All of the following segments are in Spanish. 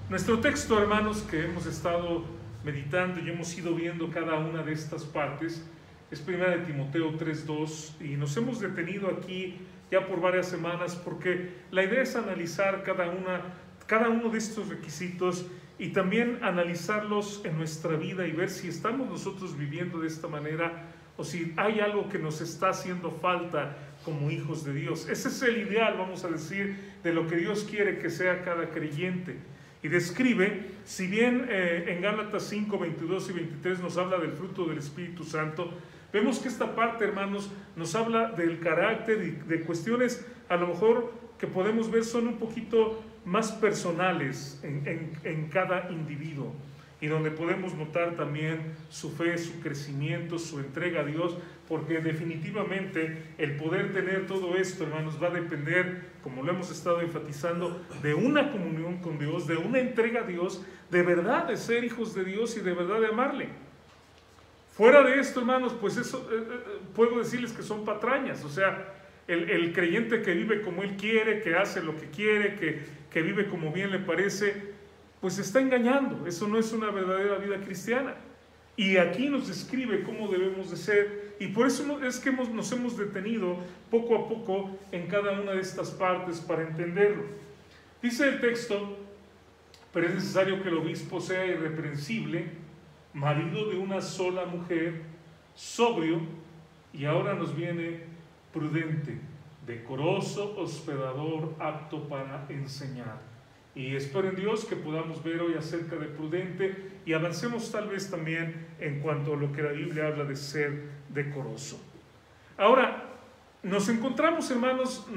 Nuestro texto, hermanos, que hemos estado meditando y hemos ido viendo cada una de estas partes, es 1 Timoteo 3:2, y nos hemos detenido aquí ya por varias semanas porque la idea es analizar cada uno de estos requisitos y también analizarlos en nuestra vida y ver si estamos nosotros viviendo de esta manera o si hay algo que nos está haciendo falta como hijos de Dios. Ese es el ideal, vamos a decir, de lo que Dios quiere que sea cada creyente. Y describe, si bien en Gálatas 5, 22 y 23 nos habla del fruto del Espíritu Santo, vemos que esta parte, hermanos, nos habla del carácter y de cuestiones a lo mejor que podemos ver son un poquito más personales en cada individuo, y donde podemos notar también su fe, su crecimiento, su entrega a Dios, porque definitivamente el poder tener todo esto, hermanos, va a depender, como lo hemos estado enfatizando, de una comunión con Dios, de una entrega a Dios, de verdad de ser hijos de Dios y de verdad de amarle. Fuera de esto, hermanos, pues eso puedo decirles que son patrañas. O sea, el creyente que vive como él quiere, que hace lo que quiere, que vive como bien le parece, pues está engañando. Eso no es una verdadera vida cristiana. Y aquí nos describe cómo debemos de ser, y por eso es que nos hemos detenido poco a poco en cada una de estas partes para entenderlo. Dice el texto: pero es necesario que el obispo sea irreprensible, marido de una sola mujer, sobrio, y ahora nos viene prudente, decoroso, hospedador, apto para enseñar. Y espero en Dios que podamos ver hoy acerca de prudente y avancemos tal vez también en cuanto a lo que la Biblia habla de ser decoroso. Ahora, nos encontramos, hermanos,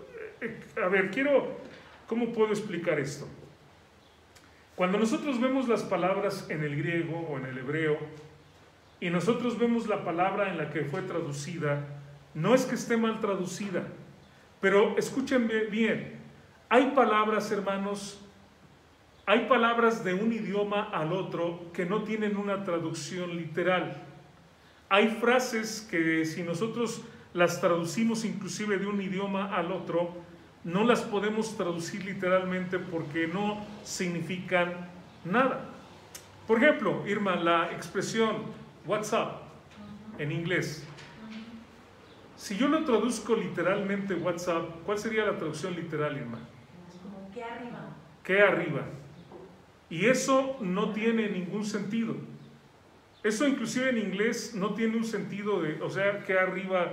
¿cómo puedo explicar esto? Cuando nosotros vemos las palabras en el griego o en el hebreo y nosotros vemos la palabra en la que fue traducida, no es que esté mal traducida, pero escuchen bien. Hay palabras, hermanos, hay palabras de un idioma al otro que no tienen una traducción literal. Hay frases que si nosotros las traducimos inclusive de un idioma al otro, no las podemos traducir literalmente porque no significan nada. Por ejemplo, Irma, la expresión WhatsApp en inglés. Si yo lo traduzco literalmente WhatsApp, ¿cuál sería la traducción literal, Irma? Como ¿qué arriba? ¿Qué arriba? Y eso no tiene ningún sentido. Eso inclusive en inglés no tiene un sentido de, o sea, ¿qué arriba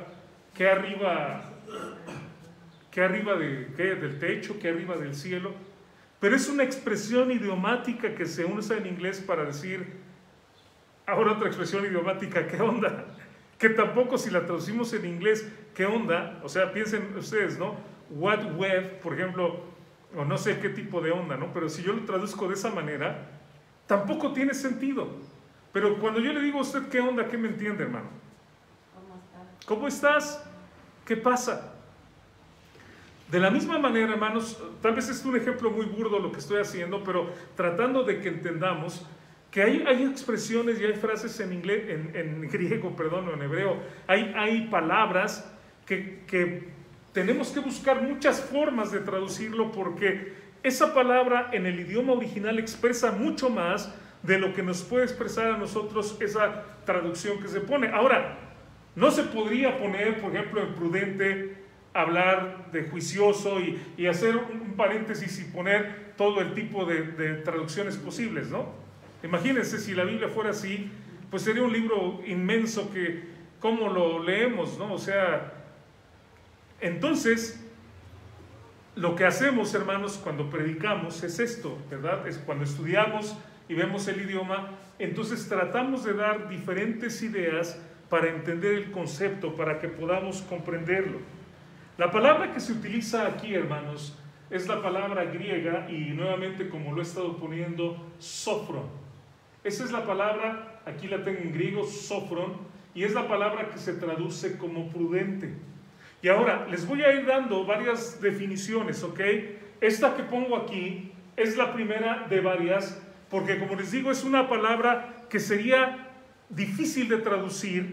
del techo? ¿Qué arriba del cielo? Pero es una expresión idiomática que se usa en inglés para decir, ahora otra expresión idiomática, ¿qué onda? Que tampoco si la traducimos en inglés, ¿qué onda? O sea, piensen ustedes, ¿no? What web, por ejemplo, o no sé qué tipo de onda, ¿no? Pero si yo lo traduzco de esa manera, tampoco tiene sentido. Pero cuando yo le digo a usted qué onda, ¿qué me entiende, hermano? ¿Cómo estás? ¿Qué pasa? De la misma manera, hermanos, tal vez es un ejemplo muy burdo lo que estoy haciendo, pero tratando de que entendamos que hay expresiones y hay frases en inglés, en griego, perdón, o en hebreo, hay palabras que tenemos que buscar muchas formas de traducirlo porque esa palabra en el idioma original expresa mucho más de lo que nos puede expresar a nosotros esa traducción que se pone. Ahora, no se podría poner, por ejemplo, en prudente, hablar de juicioso y hacer un paréntesis y poner todo el tipo de traducciones posibles, ¿no? Imagínense si la Biblia fuera así, pues sería un libro inmenso que, ¿cómo lo leemos, no? O sea, entonces, lo que hacemos, hermanos, cuando predicamos es esto, ¿verdad? Es cuando estudiamos y vemos el idioma, entonces tratamos de dar diferentes ideas para entender el concepto, para que podamos comprenderlo. La palabra que se utiliza aquí, hermanos, es la palabra griega y nuevamente, como lo he estado poniendo, sofron. Esa es la palabra, aquí la tengo en griego, sofron, y es la palabra que se traduce como prudente. Y ahora les voy a ir dando varias definiciones, ¿ok? Esta que pongo aquí es la primera de varias, porque como les digo, es una palabra que sería difícil de traducir,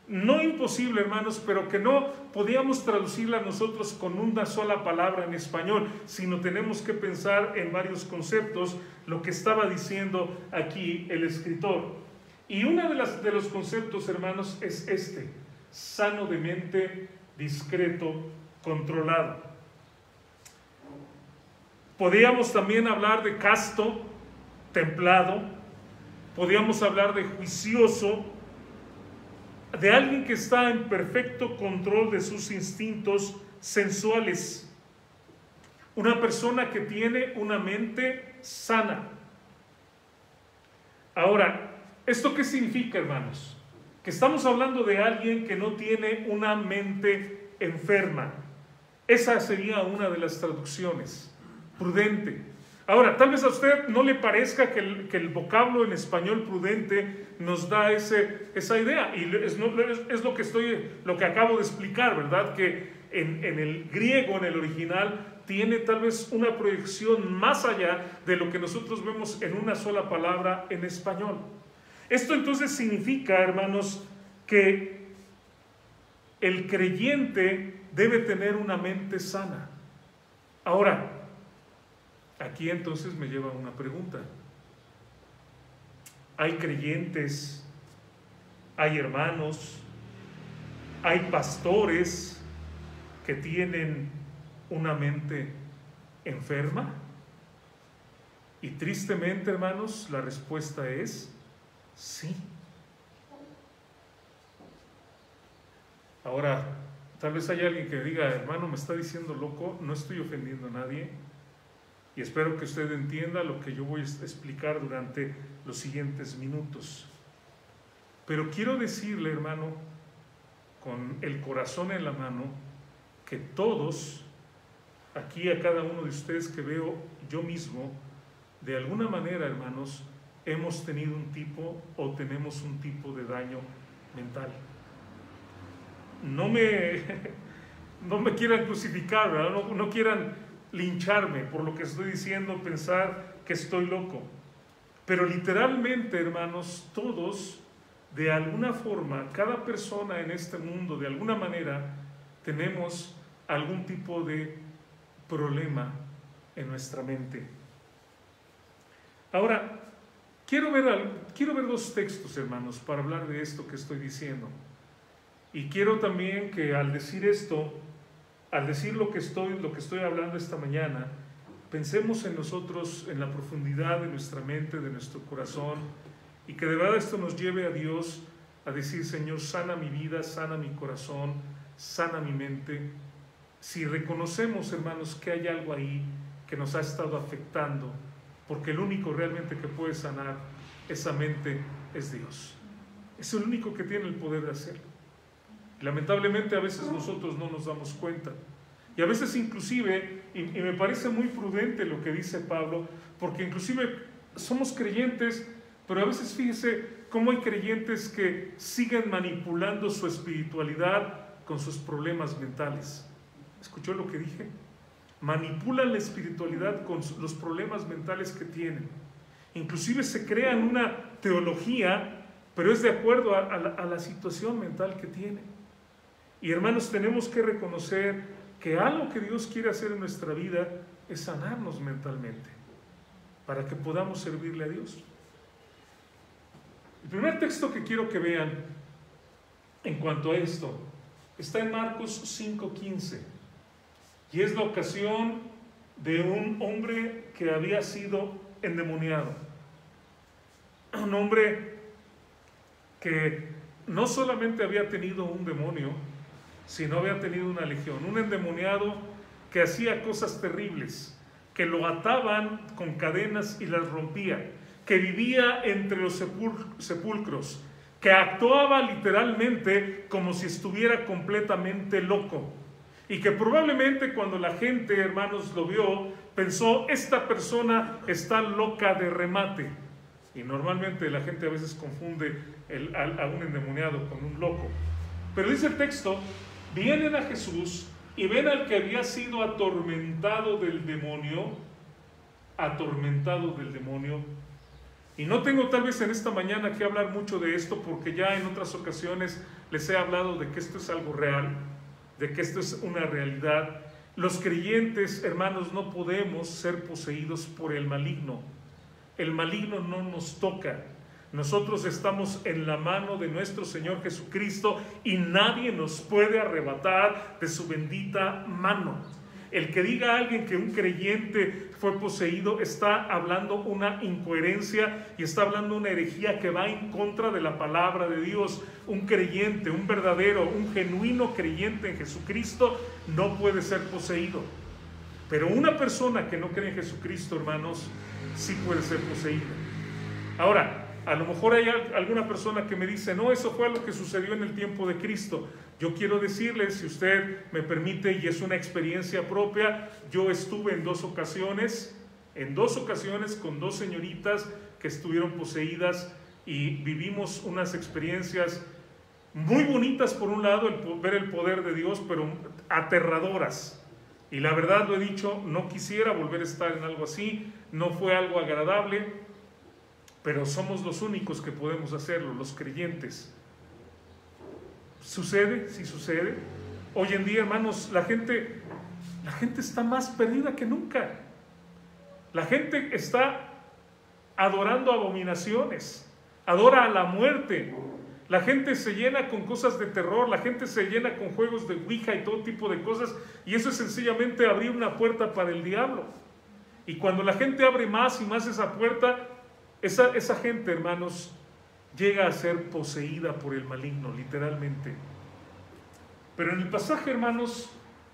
no imposible, hermanos, pero que no podíamos traducirla nosotros con una sola palabra en español, sino tenemos que pensar en varios conceptos, lo que estaba diciendo aquí el escritor. Y uno de los conceptos, hermanos, es este: sano de mente, discreto, controlado. Podríamos también hablar de casto, templado. Podríamos hablar de juicioso, de alguien que está en perfecto control de sus instintos sensuales. Una persona que tiene una mente sana. Ahora, ¿esto qué significa, hermanos? Que estamos hablando de alguien que no tiene una mente enferma. Esa sería una de las traducciones. Prudente. Ahora, tal vez a usted no le parezca que el vocablo en español prudente nos da esa idea, y es lo que acabo de explicar, ¿verdad? Que en el griego, en el original, tiene tal vez una proyección más allá de lo que nosotros vemos en una sola palabra en español. Esto entonces significa, hermanos, que el creyente debe tener una mente sana. Ahora, aquí entonces me lleva a una pregunta. Hay creyentes, hay hermanos, hay pastores que tienen una mente enferma. Y tristemente, hermanos, la respuesta es sí. Ahora, tal vez haya alguien que diga: hermano, me está diciendo loco. No estoy ofendiendo a nadie. Y espero que usted entienda lo que yo voy a explicar durante los siguientes minutos. Pero quiero decirle, hermano, con el corazón en la mano, que todos, aquí a cada uno de ustedes que veo, yo mismo, de alguna manera, hermanos, hemos tenido un tipo o tenemos un tipo de daño mental. No me quieran crucificar, ¿verdad? No quieran lincharme por lo que estoy diciendo, pensar que estoy loco. Pero literalmente, hermanos, todos, de alguna forma, cada persona en este mundo, de alguna manera, tenemos algún tipo de problema en nuestra mente. Ahora, quiero ver dos textos, hermanos, para hablar de esto que estoy diciendo. Y quiero también que al decir esto, al decir lo que estoy hablando esta mañana, pensemos en nosotros, en la profundidad de nuestra mente, de nuestro corazón, y que de verdad esto nos lleve a Dios a decir: Señor, sana mi vida, sana mi corazón, sana mi mente. Si reconocemos, hermanos, que hay algo ahí que nos ha estado afectando, porque el único realmente que puede sanar esa mente es Dios. Es el único que tiene el poder de hacerlo. Lamentablemente a veces nosotros no nos damos cuenta, y a veces inclusive, y me parece muy prudente lo que dice Pablo, porque inclusive somos creyentes, pero a veces fíjese cómo hay creyentes que siguen manipulando su espiritualidad con sus problemas mentales. ¿Escuchó lo que dije? Manipulan la espiritualidad con los problemas mentales que tienen. Inclusive se crean una teología, pero es de acuerdo a la situación mental que tienen. Y hermanos, tenemos que reconocer que algo que Dios quiere hacer en nuestra vida es sanarnos mentalmente, para que podamos servirle a Dios. El primer texto que quiero que vean en cuanto a esto está en Marcos 5:15, y es la ocasión de un hombre que había sido endemoniado. Un hombre que no solamente había tenido un demonio, sino había tenido una legión. Un endemoniado que hacía cosas terribles, que lo ataban con cadenas y las rompía, que vivía entre los sepulcros, que actuaba literalmente como si estuviera completamente loco, y que probablemente cuando la gente, hermanos, lo vio, pensó: esta persona está loca de remate. Y normalmente la gente a veces confunde a un endemoniado con un loco. Pero dice el texto: vienen a Jesús y ven al que había sido atormentado del demonio, Y no tengo tal vez en esta mañana que hablar mucho de esto, porque ya en otras ocasiones les he hablado de que esto es algo real, de que esto es una realidad. Los creyentes, hermanos, no podemos ser poseídos por el maligno. El maligno no nos toca. Nosotros estamos en la mano de nuestro Señor Jesucristo y nadie nos puede arrebatar de su bendita mano. El que diga a alguien que un creyente fue poseído está hablando una incoherencia y está hablando una herejía que va en contra de la palabra de Dios. Un creyente, un verdadero, un genuino creyente en Jesucristo no puede ser poseído. Pero una persona que no cree en Jesucristo, hermanos, sí puede ser poseída. Ahora, a lo mejor hay alguna persona que me dice, no, eso fue lo que sucedió en el tiempo de Cristo. Yo quiero decirle, si usted me permite, y es una experiencia propia, yo estuve en dos ocasiones con dos señoritas que estuvieron poseídas y vivimos unas experiencias muy bonitas por un lado, ver el poder de Dios, pero aterradoras. Y la verdad lo he dicho, no quisiera volver a estar en algo así, no fue algo agradable, pero somos los únicos que podemos hacerlo, los creyentes. ¿Sucede? Sí sucede. Hoy en día, hermanos, la gente está más perdida que nunca. La gente está adorando abominaciones, adora a la muerte. La gente se llena con cosas de terror, la gente se llena con juegos de Ouija y todo tipo de cosas, y eso es sencillamente abrir una puerta para el diablo. Y cuando la gente abre más y más esa puerta, esa gente, hermanos, llega a ser poseída por el maligno, literalmente. Pero en el pasaje, hermanos,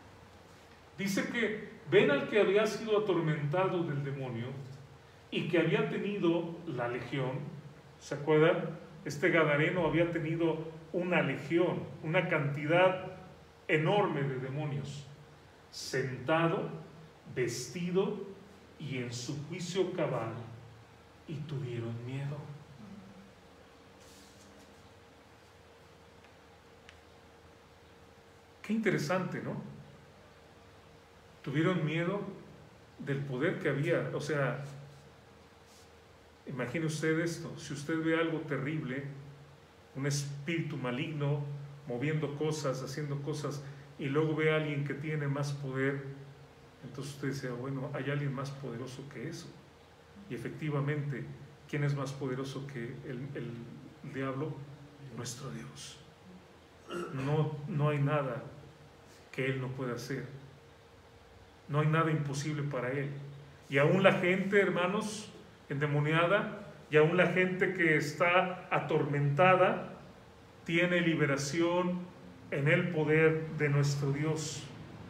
dice que ven al que había sido atormentado del demonio y que había tenido la legión. ¿Se acuerdan? Este gadareno había tenido una legión, una cantidad enorme de demonios, sentado, vestido y en su juicio cabal, y tuvieron miedo. Qué interesante, ¿no? Tuvieron miedo del poder que había. O sea, imagine usted esto, si usted ve algo terrible, un espíritu maligno moviendo cosas, haciendo cosas, y luego ve a alguien que tiene más poder, entonces usted dice, bueno, hay alguien más poderoso que eso. Y efectivamente, ¿quién es más poderoso que el diablo? Nuestro Dios. No hay nada que Él no pueda hacer. No hay nada imposible para Él. Y aún la gente, hermanos, endemoniada, y aún la gente que está atormentada, tiene liberación en el poder de nuestro Dios.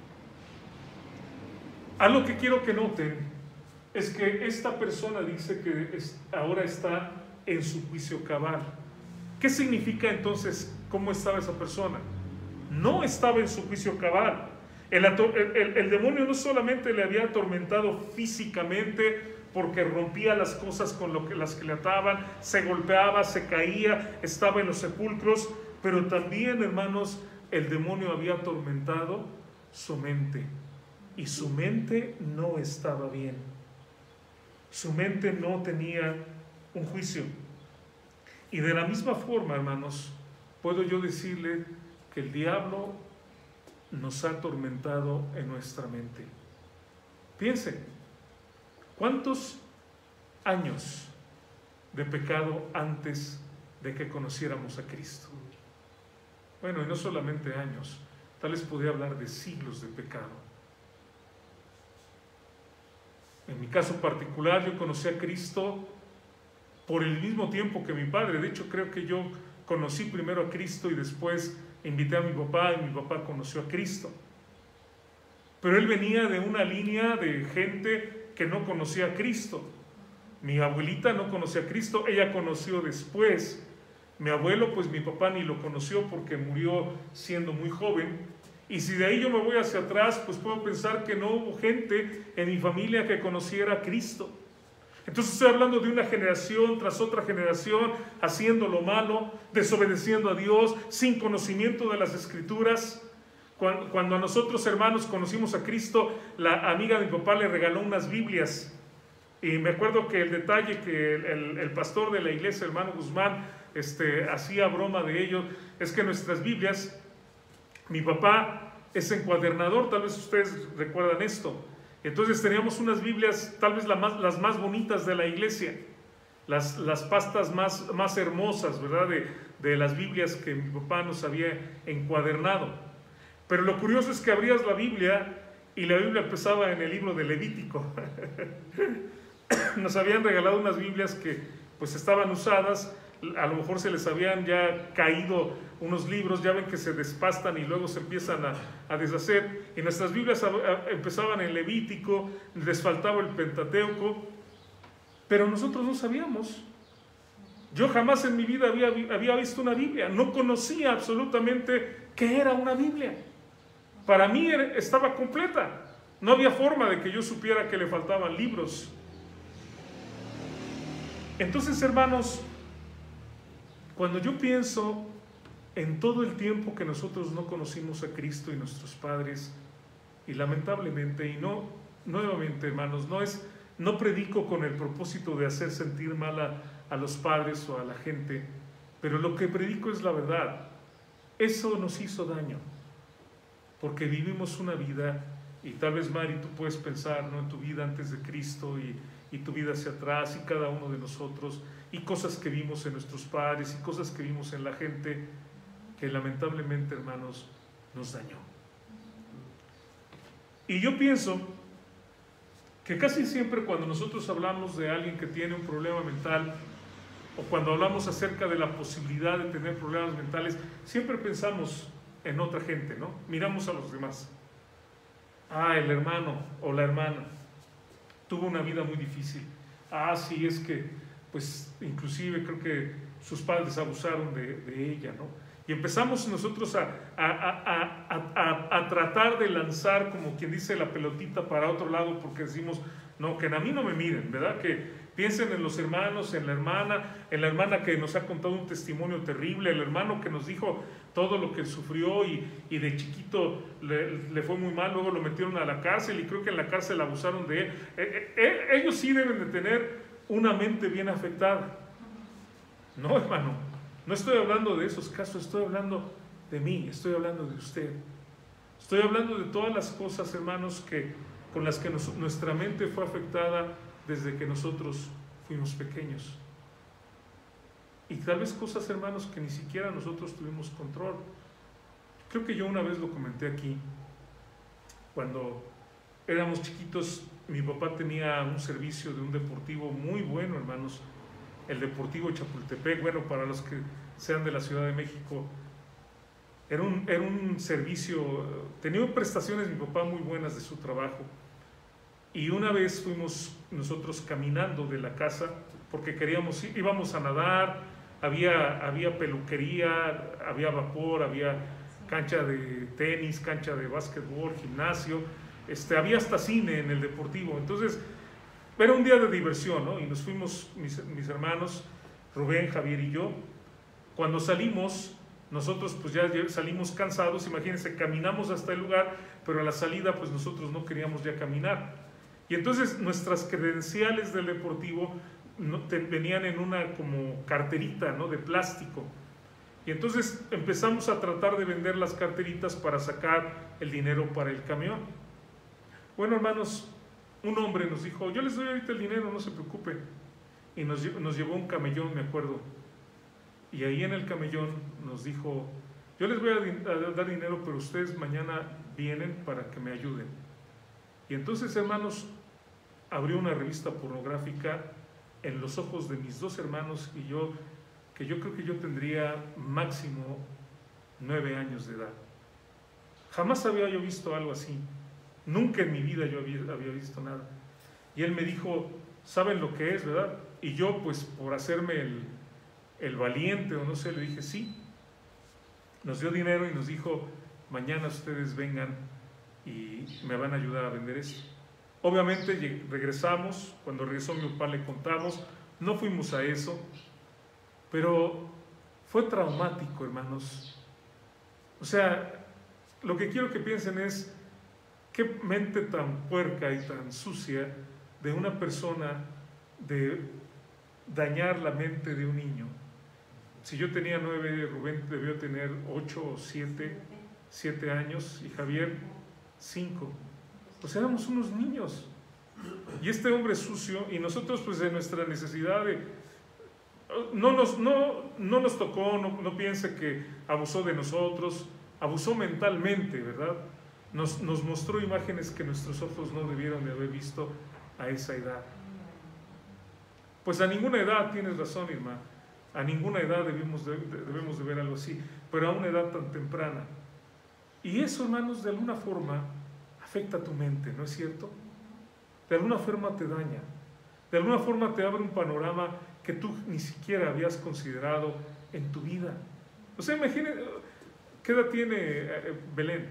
Algo que quiero que noten es que esta persona dice que ahora está en su juicio cabal. ¿Qué significa entonces cómo estaba esa persona? No estaba en su juicio cabal. El demonio no solamente le había atormentado físicamente porque rompía las cosas con las que le ataban, se golpeaba, se caía, estaba en los sepulcros, pero también, hermanos, el demonio había atormentado su mente. Y su mente no estaba bien. Su mente no tenía un juicio. Y de la misma forma, hermanos, puedo yo decirle que el diablo nos ha atormentado en nuestra mente. Piensen, ¿cuántos años de pecado antes de que conociéramos a Cristo? Bueno, y no solamente años, tal vez podría hablar de siglos de pecado. En mi caso particular, yo conocí a Cristo por el mismo tiempo que mi padre. De hecho, creo que yo conocí primero a Cristo y después invité a mi papá y mi papá conoció a Cristo. Pero él venía de una línea de gente que no conocía a Cristo. Mi abuelita no conocía a Cristo, ella conoció después. Mi abuelo, pues mi papá ni lo conoció porque murió siendo muy joven. Y si de ahí yo me voy hacia atrás, pues puedo pensar que no hubo gente en mi familia que conociera a Cristo. Entonces estoy hablando de una generación tras otra generación haciendo lo malo, desobedeciendo a Dios, sin conocimiento de las Escrituras. Cuando a nosotros, hermanos, conocimos a Cristo, la amiga de mi papá le regaló unas Biblias Y me acuerdo que el detalle que el pastor de la iglesia, hermano Guzmán, hacía broma de ello, es que nuestras Biblias, mi papá es encuadernador, tal vez ustedes recuerdan esto. Entonces teníamos unas Biblias, tal vez las más bonitas de la iglesia, las pastas más hermosas, ¿verdad? De las Biblias que mi papá nos había encuadernado. Pero lo curioso es que abrías la Biblia y la Biblia empezaba en el libro de Levítico. Nos habían regalado unas Biblias que pues estaban usadas, a lo mejor se les habían ya caído unos libros, ya ven que se despastan y luego se empiezan a deshacer, y nuestras Biblias empezaban en Levítico, les faltaba el Pentateuco, pero nosotros no sabíamos. Yo jamás en mi vida había visto una Biblia, no conocía absolutamente qué era una Biblia. Para mí estaba completa, no había forma de que yo supiera que le faltaban libros. Entonces, hermanos, cuando yo pienso en todo el tiempo que nosotros no conocimos a Cristo y nuestros padres, y lamentablemente, y no, nuevamente, hermanos, no predico con el propósito de hacer sentir mal a los padres o a la gente, pero lo que predico es la verdad. Eso nos hizo daño, porque vivimos una vida, y tal vez, Mari, tú puedes pensar, ¿no?, en tu vida antes de Cristo y tu vida hacia atrás, y cada uno de nosotros, y cosas que vimos en nuestros padres, y cosas que vimos en la gente, que lamentablemente, hermanos, nos dañó. Y yo pienso que casi siempre cuando nosotros hablamos de alguien que tiene un problema mental, o cuando hablamos acerca de la posibilidad de tener problemas mentales, siempre pensamos en otra gente, ¿no? Miramos a los demás. Ah, el hermano o la hermana tuvo una vida muy difícil. Ah, sí, es que, pues, inclusive creo que sus padres abusaron de ella, ¿no? Y empezamos nosotros a tratar de lanzar, como quien dice, la pelotita para otro lado, porque decimos, no, que a mí no me miren, ¿verdad? Que piensen en los hermanos, en la hermana que nos ha contado un testimonio terrible, el hermano que nos dijo todo lo que sufrió y de chiquito le fue muy mal, luego lo metieron a la cárcel y creo que en la cárcel abusaron de él. Ellos sí deben de tener una mente bien afectada. No, hermano. No estoy hablando de esos casos, estoy hablando de mí, estoy hablando de usted. Estoy hablando de todas las cosas, hermanos, con las que nuestra mente fue afectada desde que nosotros fuimos pequeños. Y tal vez cosas, hermanos, que ni siquiera nosotros tuvimos control. Creo que yo una vez lo comenté aquí. Cuando éramos chiquitos, mi papá tenía un servicio de un deportivo muy bueno, hermanos. El Deportivo Chapultepec, bueno, para los que sean de la Ciudad de México, era un servicio, tenía prestaciones mi papá muy buenas de su trabajo. Y una vez fuimos nosotros caminando de la casa, porque íbamos a nadar, había peluquería, había vapor, había cancha de tenis, cancha de básquetbol, gimnasio, había hasta cine en el Deportivo. Entonces, era un día de diversión, ¿no? Y nos fuimos, mis hermanos, Rubén, Javier y yo. Cuando salimos, nosotros pues ya salimos cansados, imagínense, caminamos hasta el lugar, pero a la salida pues nosotros no queríamos ya caminar. Y entonces nuestras credenciales del deportivo venían en una como carterita, ¿no?, de plástico. Y entonces empezamos a tratar de vender las carteritas para sacar el dinero para el camión. Bueno, hermanos, un hombre nos dijo, yo les doy ahorita el dinero, no se preocupen. Y nos llevó un camellón, me acuerdo. Y ahí en el camellón nos dijo, yo les voy a dar dinero, pero ustedes mañana vienen para que me ayuden. Y entonces, hermanos, abrió una revista pornográfica en los ojos de mis dos hermanos y yo, que yo creo que yo tendría máximo 9 años de edad. Jamás había yo visto algo así. Nunca en mi vida yo había visto nada. Y él me dijo, ¿saben lo que es, verdad? Y yo, pues, por hacerme el valiente o no sé, le dije, sí. Nos dio dinero y nos dijo, mañana ustedes vengan y me van a ayudar a vender esto. Obviamente regresamos, cuando regresó mi papá le contamos, no fuimos a eso, pero fue traumático, hermanos. O sea, lo que quiero que piensen es, qué mente tan puerca y tan sucia de una persona de dañar la mente de un niño. Si yo tenía 9, Rubén debió tener 8 o 7 años y Javier 5. Pues éramos unos niños. Y este hombre sucio, y nosotros pues de nuestra necesidad de... No nos tocó, no piense que abusó de nosotros, abusó mentalmente, ¿verdad? Nos mostró imágenes que nuestros ojos no debieron de haber visto a esa edad. Pues a ninguna edad, tienes razón, Irma, a ninguna edad debemos de ver algo así, pero a una edad tan temprana. Y eso, hermanos, de alguna forma afecta a tu mente, ¿no es cierto? De alguna forma te daña, de alguna forma te abre un panorama que tú ni siquiera habías considerado en tu vida. O sea, imagínate, ¿qué edad tiene Belén?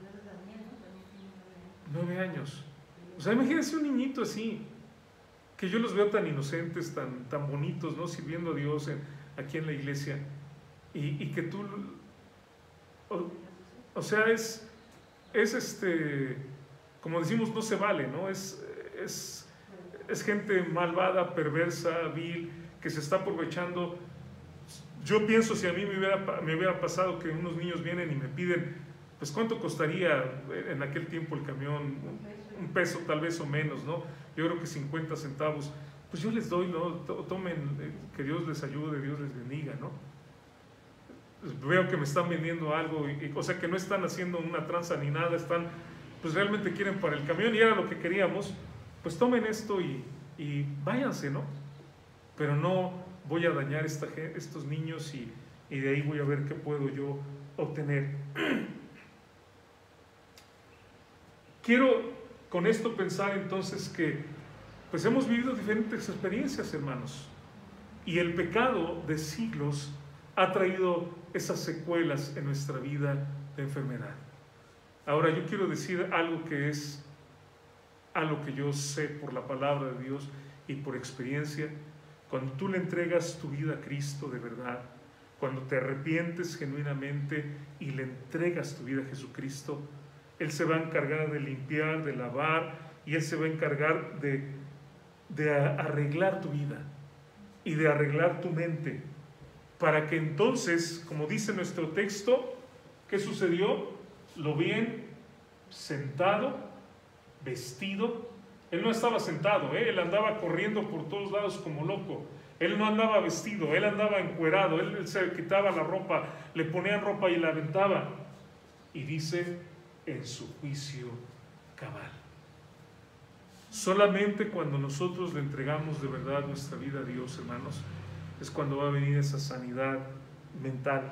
9 años. O sea, imagínense un niñito así, que yo los veo tan inocentes, tan bonitos, ¿no? Sirviendo a Dios aquí en la iglesia, y que tú, o sea, es como decimos, no se vale, ¿no? Es gente malvada, perversa, vil, que se está aprovechando. Yo pienso, si a mí me hubiera pasado que unos niños vienen y me piden, pues ¿cuánto costaría en aquel tiempo el camión? Un peso tal vez o menos, ¿no? Yo creo que 50 centavos. Pues yo les doy, ¿no? Tomen, que Dios les ayude, Dios les bendiga, ¿no? Veo que me están vendiendo algo, o sea que no están haciendo una tranza ni nada, pues realmente quieren para el camión y era lo que queríamos. Pues tomen esto y váyanse, ¿no? Pero no voy a dañar estos niños y de ahí voy a ver qué puedo yo obtener. Quiero con esto pensar entonces que pues hemos vivido diferentes experiencias, hermanos, y el pecado de siglos ha traído esas secuelas en nuestra vida de enfermedad. Ahora yo quiero decir algo que es algo que yo sé por la palabra de Dios y por experiencia. Cuando tú le entregas tu vida a Cristo de verdad, cuando te arrepientes genuinamente y le entregas tu vida a Jesucristo, Él se va a encargar de limpiar, de lavar, y Él se va a encargar de arreglar tu vida y de arreglar tu mente, para que entonces, como dice nuestro texto, ¿qué sucedió? Lo bien sentado, vestido. Él no estaba sentado, Él andaba corriendo por todos lados como loco. Él no andaba vestido, Él andaba encuerado. Él se quitaba la ropa, le ponían ropa y la aventaba. Y dice, en su juicio cabal. Solamente cuando nosotros le entregamos de verdad nuestra vida a Dios, hermanos, es cuando va a venir esa sanidad mental.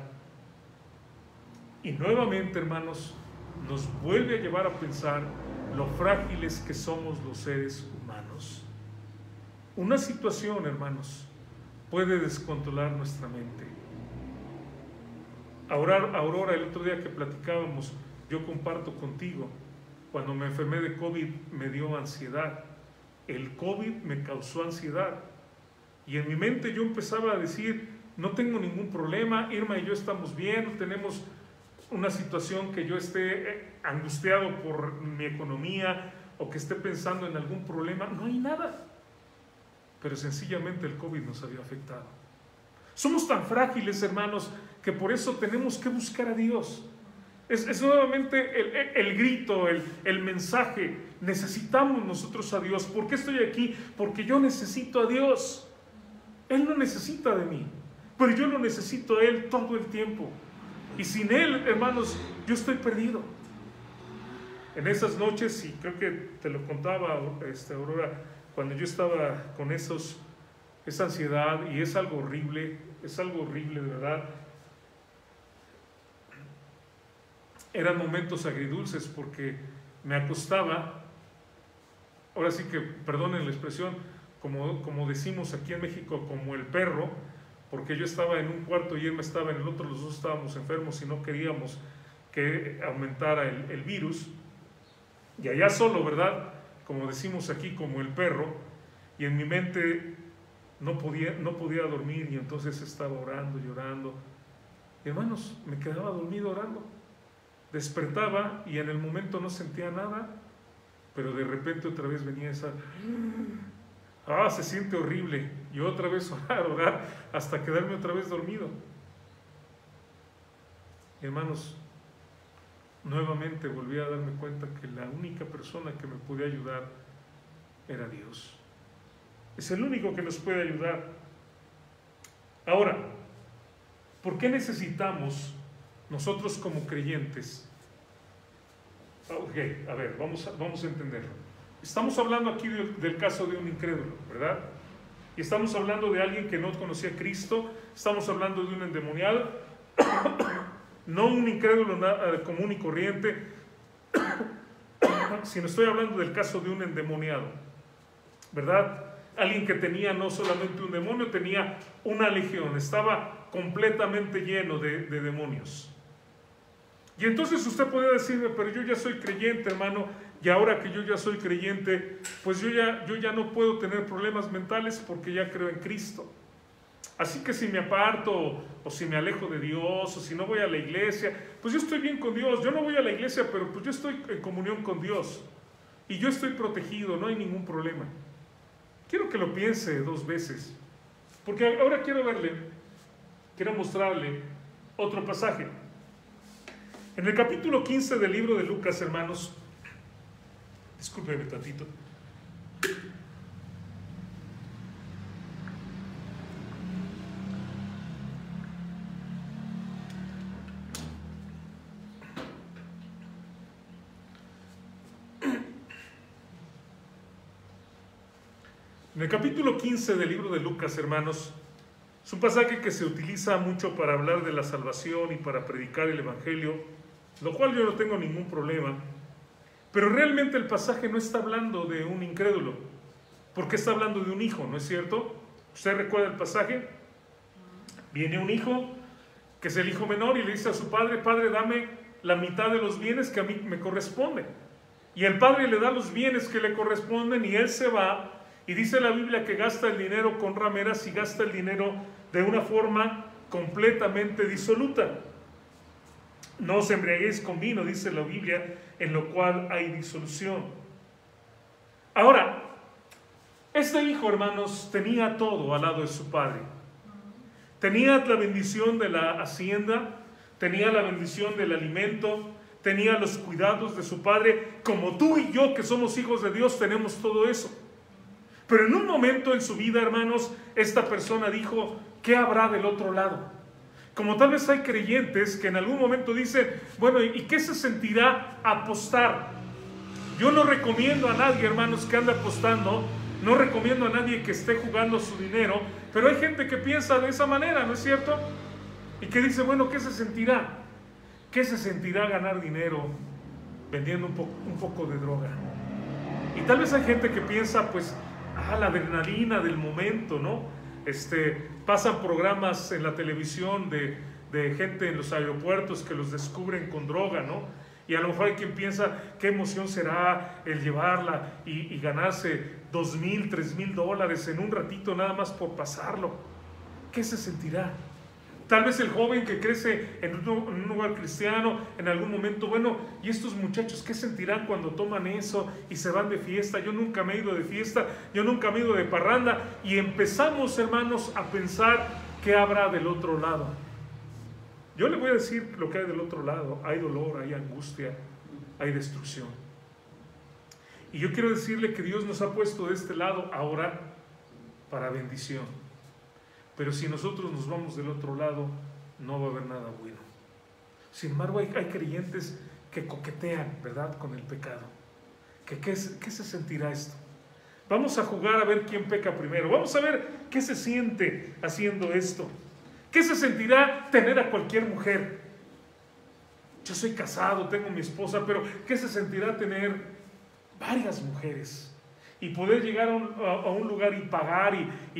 Y nuevamente, hermanos, nos vuelve a llevar a pensar lo frágiles que somos los seres humanos. Una situación, hermanos, puede descontrolar nuestra mente. Aurora, el otro día que platicábamos, yo comparto contigo, cuando me enfermé de COVID me dio ansiedad. El COVID me causó ansiedad. Y en mi mente yo empezaba a decir, no tengo ningún problema, Irma y yo estamos bien, no tenemos una situación que yo esté angustiado por mi economía o que esté pensando en algún problema, no hay nada. Pero sencillamente el COVID nos había afectado. Somos tan frágiles, hermanos, que por eso tenemos que buscar a Dios. Es nuevamente el grito, el mensaje. Necesitamos nosotros a Dios. ¿Por qué estoy aquí? Porque yo necesito a Dios. Él no necesita de mí, pero yo lo necesito a Él todo el tiempo. Y sin Él, hermanos, yo estoy perdido. En esas noches, y creo que te lo contaba, Aurora, cuando yo estaba con esa ansiedad, y es algo horrible de verdad. Eran momentos agridulces porque me acostaba, ahora sí que, perdonen la expresión, como decimos aquí en México, como el perro, porque yo estaba en un cuarto y él me estaba en el otro, los dos estábamos enfermos y no queríamos que aumentara el virus, y allá solo, ¿verdad? Como decimos aquí, como el perro, y en mi mente no podía dormir, y entonces estaba orando, llorando. Y hermanos, me quedaba dormido orando. Despertaba y en el momento no sentía nada, pero de repente otra vez venía esa, se siente horrible, y otra vez orar, hasta quedarme otra vez dormido. Hermanos, nuevamente volví a darme cuenta que la única persona que me podía ayudar era Dios. Es el único que nos puede ayudar. Ahora, ¿por qué necesitamos nosotros como creyentes? Ok, a ver, vamos a entenderlo. Estamos hablando aquí del caso de un incrédulo, ¿verdad? Y estamos hablando de alguien que no conocía a Cristo, estamos hablando de un endemoniado, no un incrédulo común y corriente, sino estoy hablando del caso de un endemoniado, ¿verdad? Alguien que tenía no solamente un demonio, tenía una legión, estaba completamente lleno de demonios. Y entonces usted podría decirme, pero yo ya soy creyente, hermano, y ahora que yo ya soy creyente, pues yo ya no puedo tener problemas mentales porque ya creo en Cristo. Así que si me aparto, o si me alejo de Dios, o si no voy a la iglesia, pues yo estoy bien con Dios. Yo no voy a la iglesia, pero pues yo estoy en comunión con Dios. Y yo estoy protegido, no hay ningún problema. Quiero que lo piense 2 veces, porque ahora quiero mostrarle otro pasaje. En el capítulo 15 del libro de Lucas, hermanos, discúlpeme tantito. En el capítulo 15 del libro de Lucas, hermanos, es un pasaje que se utiliza mucho para hablar de la salvación y para predicar el evangelio, lo cual yo no tengo ningún problema. Pero realmente el pasaje no está hablando de un incrédulo, porque está hablando de un hijo, ¿no es cierto? ¿Usted recuerda el pasaje? Viene un hijo, que es el hijo menor, y le dice a su padre: Padre, dame la mitad de los bienes que a mí me corresponden. Y el padre le da los bienes que le corresponden y él se va. Y dice la Biblia que gasta el dinero con rameras y gasta el dinero de una forma completamente disoluta. No os embriaguéis con vino, dice la Biblia, en lo cual hay disolución. Ahora, este hijo, hermanos, tenía todo al lado de su padre. Tenía la bendición de la hacienda, tenía la bendición del alimento, tenía los cuidados de su padre, como tú y yo que somos hijos de Dios tenemos todo eso. Pero en un momento en su vida, hermanos, esta persona dijo: ¿qué habrá del otro lado? Como tal vez hay creyentes que en algún momento dicen: bueno, ¿y qué se sentirá apostar? Yo no recomiendo a nadie, hermanos, que ande apostando, no recomiendo a nadie que esté jugando su dinero, pero hay gente que piensa de esa manera, ¿no es cierto? Y que dice: bueno, ¿qué se sentirá? ¿Qué se sentirá ganar dinero vendiendo un poco de droga? Y tal vez hay gente que piensa, pues, la adrenalina del momento, ¿no? Pasan programas en la televisión de gente en los aeropuertos que los descubren con droga, ¿no? Y a lo mejor hay quien piensa: qué emoción será el llevarla y ganarse $2,000, $3,000 en un ratito nada más por pasarlo. ¿Qué se sentirá? Tal vez el joven que crece en un lugar cristiano, en algún momento, bueno, ¿y estos muchachos qué sentirán cuando toman eso y se van de fiesta? Yo nunca me he ido de fiesta, yo nunca me he ido de parranda. Y empezamos, hermanos, a pensar: ¿qué habrá del otro lado? Yo le voy a decir lo que hay del otro lado. Hay dolor, hay angustia, hay destrucción. Y yo quiero decirle que Dios nos ha puesto de este lado ahora para bendición. Pero si nosotros nos vamos del otro lado, no va a haber nada bueno. Sin embargo, hay creyentes que coquetean, ¿verdad?, con el pecado. ¿Qué se sentirá esto? Vamos a jugar a ver quién peca primero. Vamos a ver qué se siente haciendo esto. ¿Qué se sentirá tener a cualquier mujer? Yo soy casado, tengo mi esposa, pero ¿qué se sentirá tener varias mujeres? Y poder llegar a un lugar y pagar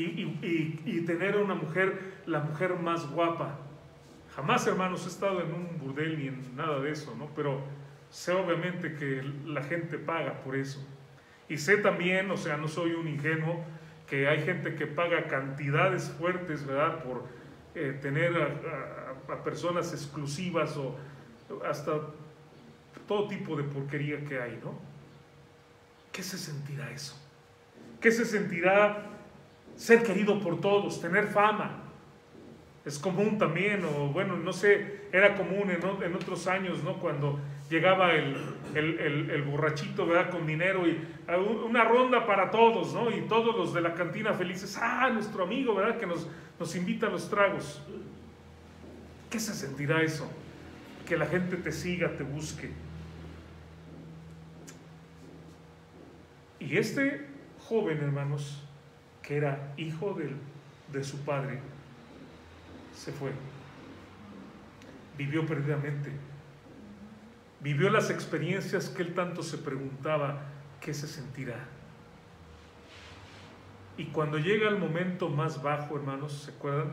y tener a una mujer, la mujer más guapa. Jamás, hermanos, he estado en un burdel ni en nada de eso, ¿no? Pero sé obviamente que la gente paga por eso. Y sé también, o sea, no soy un ingenuo, que hay gente que paga cantidades fuertes, ¿verdad?, por tener a personas exclusivas o hasta todo tipo de porquería que hay, ¿no? ¿Qué se sentirá eso? ¿Qué se sentirá ser querido por todos, tener fama? Es común también, o bueno, no sé, era común en otros años, ¿no? Cuando llegaba el borrachito, ¿verdad? Con dinero y una ronda para todos, ¿no? Y todos los de la cantina felices, nuestro amigo, ¿verdad? Que nos invita a los tragos. ¿Qué se sentirá eso? Que la gente te siga, te busque. Y este joven, hermanos, que era hijo de su padre, se fue. Vivió perdidamente. Vivió las experiencias que él tanto se preguntaba, ¿qué se sentirá? Y cuando llega el momento más bajo, hermanos, ¿se acuerdan?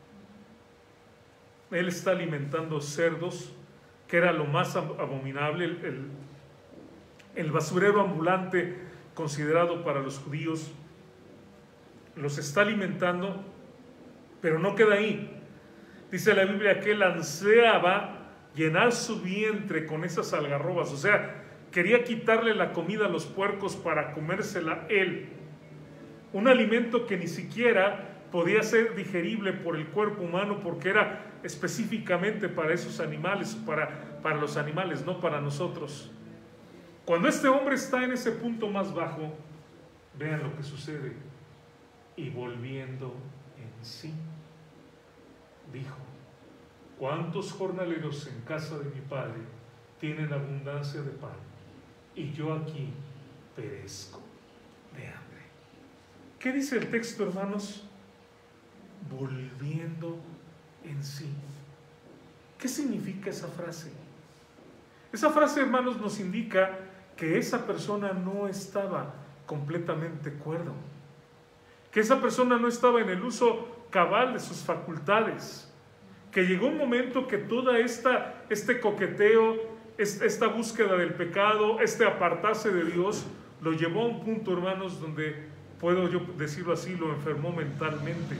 Él está alimentando cerdos, que era lo más abominable, el basurero ambulante considerado para los judíos. Los está alimentando, pero no queda ahí. Dice la Biblia que él ansiaba llenar su vientre con esas algarrobas, o sea, quería quitarle la comida a los puercos para comérsela él. Un alimento que ni siquiera podía ser digerible por el cuerpo humano porque era específicamente para esos animales, para los animales, no para nosotros. Cuando este hombre está en ese punto más bajo, vean lo que sucede. Y volviendo en sí, dijo: ¿cuántos jornaleros en casa de mi padre tienen abundancia de pan? Y yo aquí perezco de hambre. ¿Qué dice el texto, hermanos? Volviendo en sí. ¿Qué significa esa frase? Esa frase, hermanos, nos indica que esa persona no estaba completamente cuerdo, que esa persona no estaba en el uso cabal de sus facultades, que llegó un momento que toda este coqueteo, esta búsqueda del pecado, este apartarse de Dios, lo llevó a un punto, hermanos, donde, puedo yo decirlo así, lo enfermó mentalmente.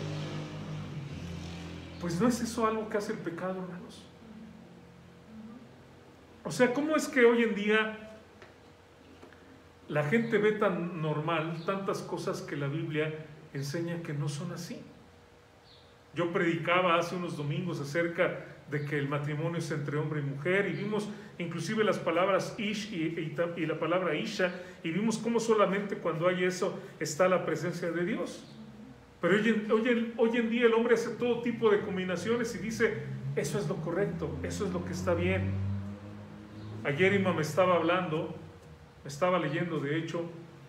Pues no es eso algo que hace el pecado, hermanos. O sea, ¿cómo es que hoy en día la gente ve tan normal tantas cosas que la Biblia enseña que no son así? Yo predicaba hace unos domingos acerca de que el matrimonio es entre hombre y mujer, y vimos inclusive las palabras ish y la palabra isha, y vimos cómo solamente cuando hay eso está la presencia de Dios. Pero hoy en día el hombre hace todo tipo de combinaciones y dice: eso es lo correcto, eso es lo que está bien. Ayer Ima me estaba hablando, me estaba leyendo de hecho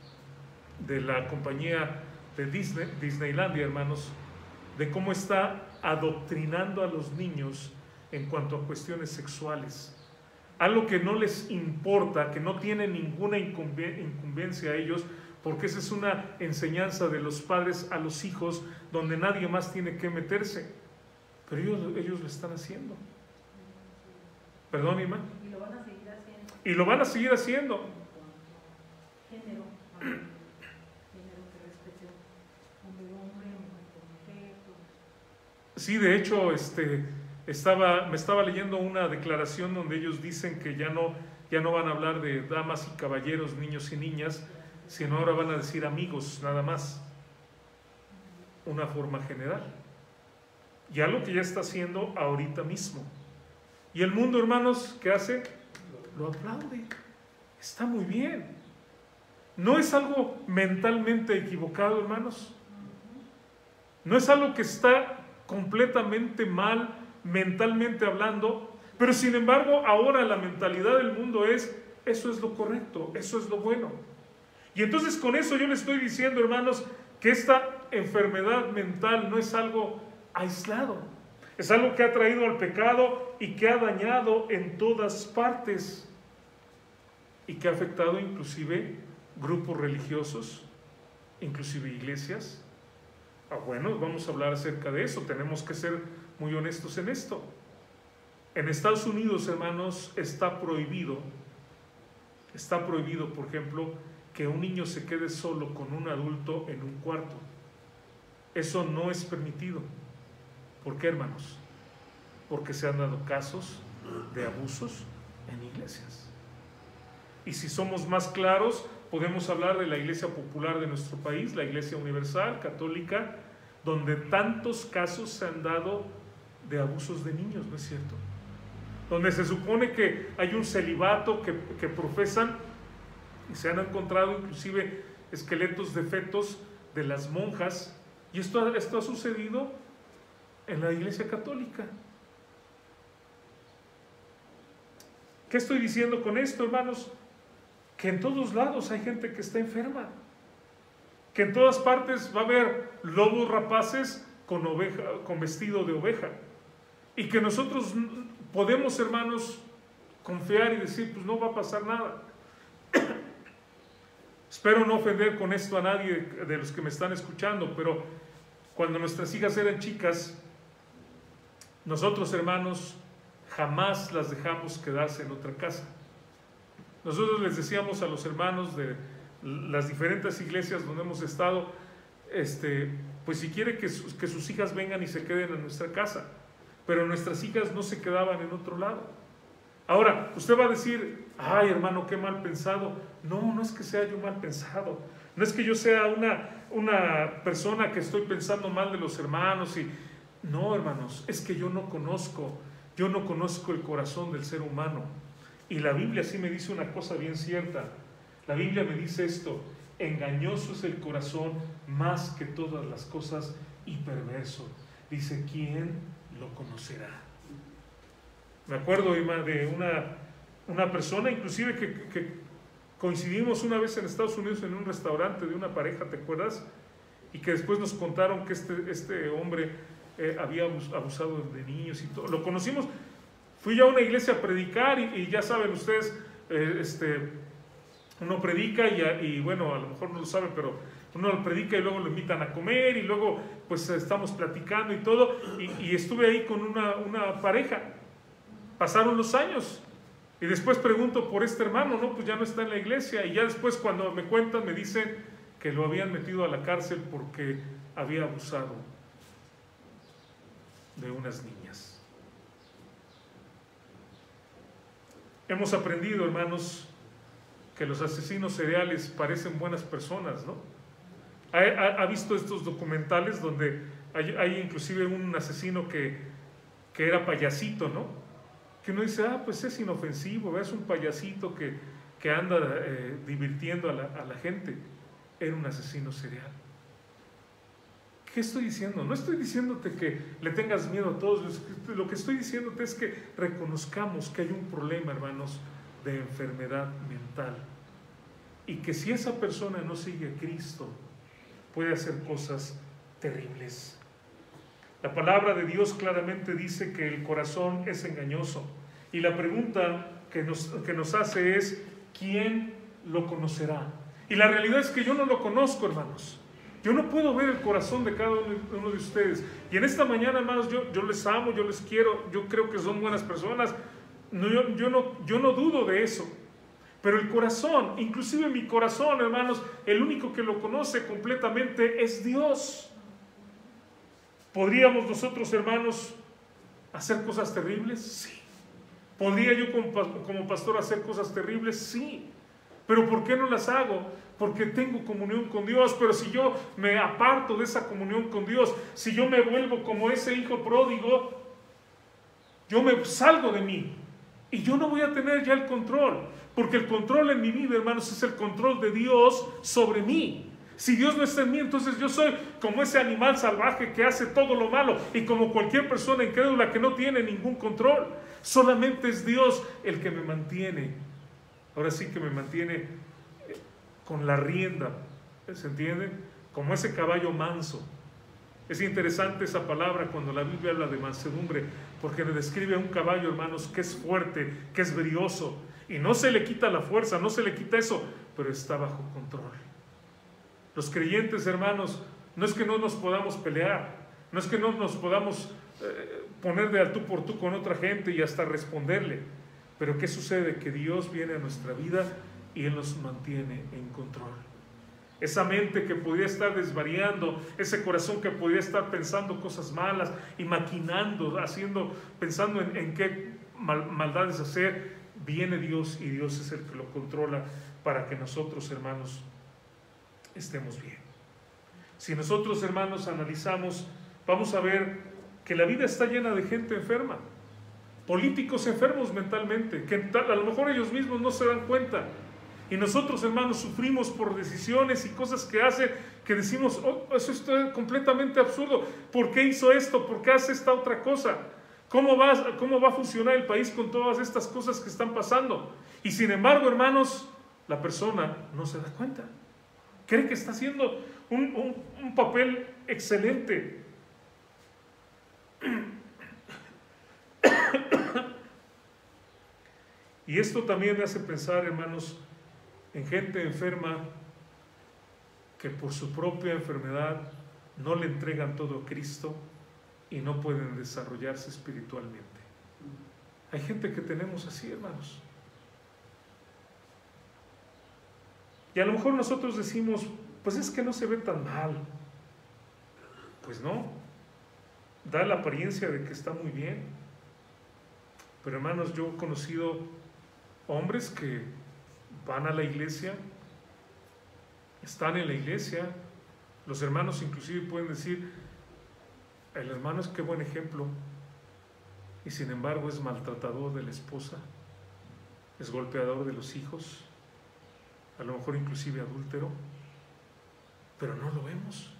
de la compañía de Disneylandia, hermanos, de cómo está adoctrinando a los niños en cuanto a cuestiones sexuales. Algo que no les importa, que no tiene ninguna incumbencia a ellos, porque esa es una enseñanza de los padres a los hijos, donde nadie más tiene que meterse. Pero ellos lo están haciendo. ¿Perdón, Ima? Y lo van a seguir haciendo. Y lo van a seguir haciendo. Género que respete hombre, mujer. Sí, de hecho, me estaba leyendo una declaración donde ellos dicen que ya no van a hablar de damas y caballeros, niños y niñas, sino ahora van a decir amigos, nada más. Una forma general. Y algo que ya está haciendo ahorita mismo. Y el mundo, hermanos, ¿qué hace? Lo aplaude. Está muy bien. ¿No es algo mentalmente equivocado, hermanos? ¿No es algo que está completamente mal, mentalmente hablando? Pero sin embargo, ahora la mentalidad del mundo es: eso es lo correcto, eso es lo bueno. Y entonces con eso yo les estoy diciendo, hermanos, que esta enfermedad mental no es algo aislado. Es algo que ha traído al pecado y que ha dañado en todas partes. Y que ha afectado inclusive grupos religiosos, inclusive iglesias. Bueno, vamos a hablar acerca de eso. Tenemos que ser muy honestos en esto. En Estados Unidos, hermanos, está prohibido, por ejemplo, que un niño se quede solo con un adulto en un cuarto. Eso no es permitido. ¿Por qué, hermanos? Porque se han dado casos de abusos en iglesias. Y si somos más claros, podemos hablar de la iglesia popular de nuestro país, la iglesia universal, católica, donde tantos casos se han dado de abusos de niños, ¿no es cierto? Donde se supone que hay un celibato que profesan, y se han encontrado inclusive esqueletos de fetos de las monjas, y esto ha sucedido en la iglesia católica. ¿Qué estoy diciendo con esto, hermanos? Que en todos lados hay gente que está enferma, que en todas partes va a haber lobos rapaces con vestido de oveja, y que nosotros podemos, hermanos, confiar y decir, pues no va a pasar nada. Espero no ofender con esto a nadie de los que me están escuchando, pero cuando nuestras hijas eran chicas, nosotros, hermanos, jamás las dejamos quedarse en otra casa. Nosotros les decíamos a los hermanos de las diferentes iglesias donde hemos estado, pues si quiere que sus hijas vengan y se queden en nuestra casa, pero nuestras hijas no se quedaban en otro lado. Ahora, usted va a decir, ay hermano, qué mal pensado. No, no es que sea yo mal pensado, no es que yo sea una persona que estoy pensando mal de los hermanos. No, hermanos, es que yo no conozco el corazón del ser humano. Y la Biblia sí me dice una cosa bien cierta. La Biblia me dice esto: engañoso es el corazón más que todas las cosas y perverso. Dice, ¿quién lo conocerá? Me acuerdo de una persona, inclusive que coincidimos una vez en Estados Unidos en un restaurante de una pareja, ¿te acuerdas? Y que después nos contaron que este hombre había abusado de niños y todo. Lo conocimos. Fui yo a una iglesia a predicar y ya saben ustedes, uno predica y bueno, a lo mejor no lo saben, pero uno lo predica y luego lo invitan a comer y luego pues estamos platicando y todo, y estuve ahí con una pareja. Pasaron los años y después pregunto por este hermano, no, pues ya no está en la iglesia, y ya después cuando me cuentan me dicen que lo habían metido a la cárcel porque había abusado de unas niñas. Hemos aprendido, hermanos, que los asesinos seriales parecen buenas personas, ¿no? ¿Ha visto estos documentales donde hay inclusive un asesino que era payasito, ¿no? Que uno dice, pues es inofensivo, es un payasito que anda divirtiendo a la gente. Era un asesino serial. ¿Qué estoy diciendo? No estoy diciéndote que le tengas miedo a todos. Lo que estoy diciéndote es que reconozcamos que hay un problema, hermanos, de enfermedad mental. Y que si esa persona no sigue a Cristo, puede hacer cosas terribles. La palabra de Dios claramente dice que el corazón es engañoso. Y la pregunta que nos hace es, ¿quién lo conocerá? Y la realidad es que yo no lo conozco, hermanos. Yo no puedo ver el corazón de cada uno de ustedes. Y en esta mañana, hermanos, yo les amo, yo les quiero, yo creo que son buenas personas. Yo no dudo de eso. Pero el corazón, inclusive mi corazón, hermanos, el único que lo conoce completamente es Dios. ¿Podríamos nosotros, hermanos, hacer cosas terribles? Sí. ¿Podría yo como pastor hacer cosas terribles? Sí. ¿Pero por qué no las hago? Porque tengo comunión con Dios. Pero si yo me aparto de esa comunión con Dios, si yo me vuelvo como ese hijo pródigo, yo me salgo de mí y yo no voy a tener ya el control, porque el control en mi vida, hermanos, es el control de Dios sobre mí. Si Dios no está en mí, entonces yo soy como ese animal salvaje que hace todo lo malo, y como cualquier persona incrédula que no tiene ningún control. Solamente es Dios el que me mantiene. Ahora sí que me mantiene con la rienda, ¿se entiende? Como ese caballo manso. Es interesante esa palabra cuando la Biblia habla de mansedumbre, porque le describe a un caballo, hermanos, que es fuerte, que es brioso, y no se le quita la fuerza, no se le quita eso, pero está bajo control. Los creyentes, hermanos, no es que no nos podamos pelear, no es que no nos podamos poner de al tú por tú con otra gente y hasta responderle, pero ¿qué sucede? Que Dios viene a nuestra vida y Él nos mantiene en control. Esa mente que podría estar desvariando, ese corazón que podría estar pensando cosas malas y maquinando, pensando en qué maldades hacer, viene Dios y Dios es el que lo controla para que nosotros, hermanos, estemos bien. Si nosotros, hermanos, analizamos, vamos a ver que la vida está llena de gente enferma, políticos enfermos mentalmente, que a lo mejor ellos mismos no se dan cuenta. Y nosotros, hermanos, sufrimos por decisiones y cosas que hace, que decimos, oh, eso está completamente absurdo. ¿Por qué hizo esto? ¿Por qué hace esta otra cosa? ¿Cómo va a funcionar el país con todas estas cosas que están pasando? Y sin embargo, hermanos, la persona no se da cuenta. Cree que está haciendo un papel excelente. Y esto también me hace pensar, hermanos, en gente enferma que por su propia enfermedad no le entregan todo a Cristo y no pueden desarrollarse espiritualmente. Hay gente que tenemos así, hermanos. Y a lo mejor nosotros decimos, pues es que no se ve tan mal. Pues no, da la apariencia de que está muy bien. Pero hermanos, yo he conocido hombres que van a la iglesia, están en la iglesia, los hermanos inclusive pueden decir, el hermano es qué buen ejemplo, y sin embargo es maltratador de la esposa, es golpeador de los hijos, a lo mejor inclusive adúltero, pero no lo vemos,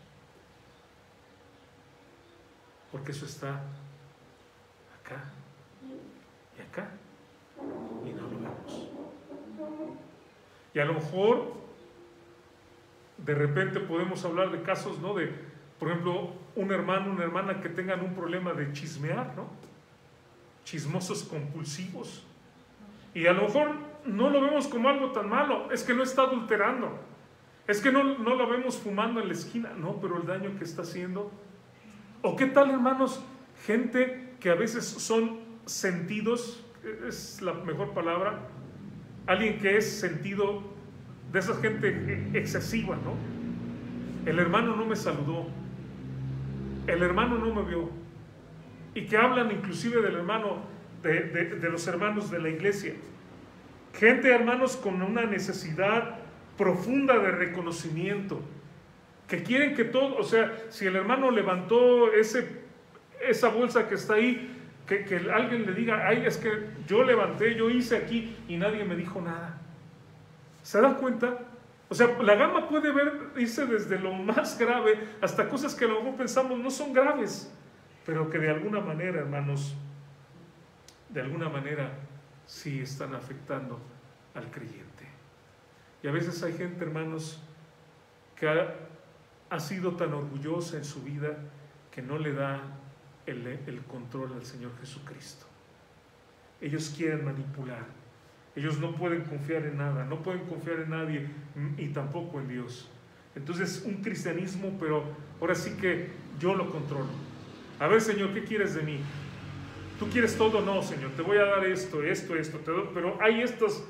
porque eso está acá y acá, y no lo vemos. Y a lo mejor de repente podemos hablar de casos, ¿no? De, por ejemplo, un hermano, una hermana que tengan un problema de chismear, ¿no? Chismosos compulsivos. Y a lo mejor no lo vemos como algo tan malo, es que no está adulterando, es que no lo vemos fumando en la esquina, no, pero el daño que está haciendo. ¿O qué tal, hermanos? Gente que a veces son sentidos, es la mejor palabra, alguien que es sentido, de esa gente excesiva, ¿no? El hermano no me saludó, el hermano no me vio, y que hablan inclusive del hermano, de los hermanos de la iglesia. Gente, hermanos, con una necesidad profunda de reconocimiento, que quieren que todo, o sea, si el hermano levantó esa bolsa que está ahí, que alguien le diga, ay, es que yo levanté, yo hice aquí y nadie me dijo nada. ¿Se dan cuenta? O sea, la gama puede irse desde lo más grave hasta cosas que a lo mejor pensamos no son graves, pero que de alguna manera, hermanos, de alguna manera sí están afectando al creyente. Y a veces hay gente, hermanos, que ha sido tan orgullosa en su vida que no le da el control al Señor Jesucristo. Ellos quieren manipular, ellos no pueden confiar en nada, no pueden confiar en nadie y tampoco en Dios. Entonces un cristianismo, pero ahora sí que yo lo controlo. A ver, Señor, ¿qué quieres de mí? ¿Tú quieres todo? No, Señor, te voy a dar esto, pero hay estas